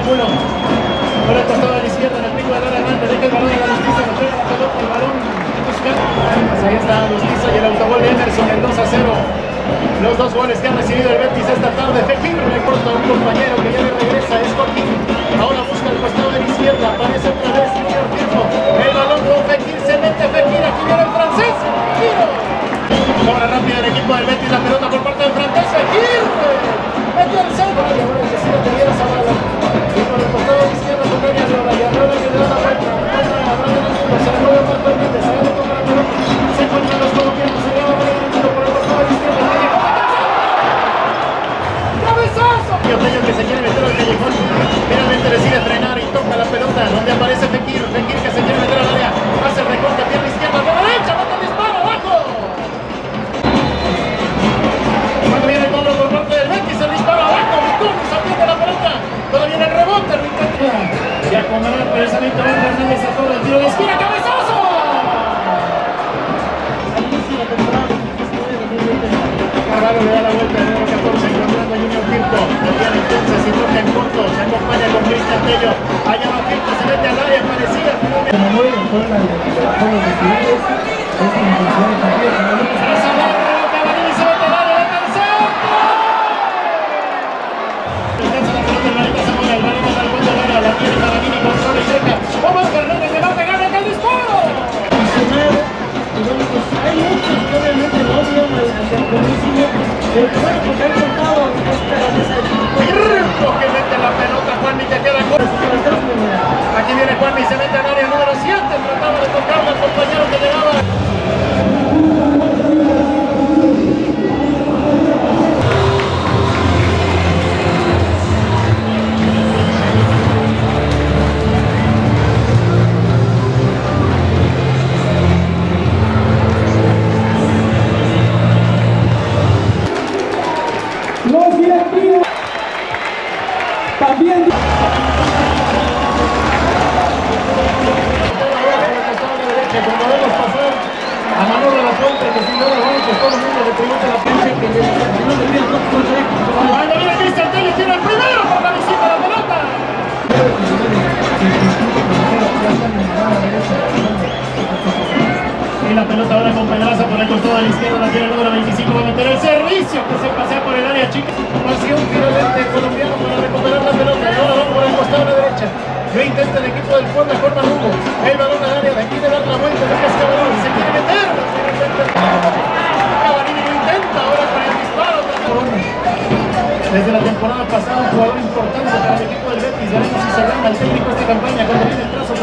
Angulo. Por el costado de la izquierda, en el pico del área grande, deja el balón a la Justicia, le pega la pelota, el balón. Pues ahí está Justicia y el autogol de Emerson, el 2-0. Los dos goles que ha recibido el Betis esta tarde. Fekir le corta a un compañero que ya le regresa, es Joaquín. Ahora busca el costado de la izquierda, aparece otra vez Junior Firpo. El balón con Fekir, se mete Fekir, aquí viene el francés. Tiro. Cobra rápido el equipo del Betis, la pelota por parte del francés. Fekir metió el centro. Y ahora que si no te vieras ahora. Y por el costado de la izquierda con Dani Arriola. Y Arriola que le da la vuelta. Se le mueve Omar Fernández, se le toca la pelota. Se encuentran los colombianos, se lleva por el costado de la izquierda. Otello que se quiere meter al callejón, finalmente decide frenar y toca la pelota donde aparece Fekir, Fekir que se quiere meter al área, hace el recorte, pierna izquierda, de derecha, mata el disparo, abajo. Cuando viene el cobro por parte del Betis, el disparo abajo, Vituni saliendo la pelota, todavía viene el rebote, y a comandar precisamente Omar Fernández a todo el tiro de esquina, cabezazo. Carvalho le da la vuelta al número 14, encontrando a Junior Firpo. Lo tiene entonces y toca en corto. Se acompaña con Cristian Tello. Allá va Firpo, se mete al área, parecía. Como no hay en forma de juegos de tiros, es una intención de partido. Esa barra, Cavani se mete al área, le alcanzó. Descansa la pelota, el balón se mueve, el balón va al fondo del área, la tiene Cavani, controla y deja. Omar Fernández le va a pegar acá el disparo. Y bueno, pues hay muchos que obviamente no vieron hacia el buenísimo, pero que bueno, pues han contado esta Firpo que mete la pelota, Juanmi que queda gol. Aquí viene Juanmi, se mete al área número 7, trataba de tocarle al compañero que llegaba. los directivos también. Cuando vemos pasar a Manolo de la Puente, que si no lo vamos, pues todo el mundo le pregunta a la prensa que no le piden dos cosas. Ahí va viene Cristian Tello, tiene el primero por la visita a la pelota. Y la pelota ahora con Pedraza por el costado de la izquierda, la tiene el número 25, va a meter el servicio que se pasea por el área chica. Pasión finalmente colombiano para recuperar la pelota y ahora va por el costado de la derecha. Lo intenta el equipo del Puebla, corta rumbo. El balón al área, le quiere dar la vuelta, deja Escabalón, se quiere meter. Cavani lo intenta ahora con el disparo. Desde la temporada pasada un jugador importante para el equipo del Betis. Veremos si se gana el técnico esta campaña cuando viene el trazo.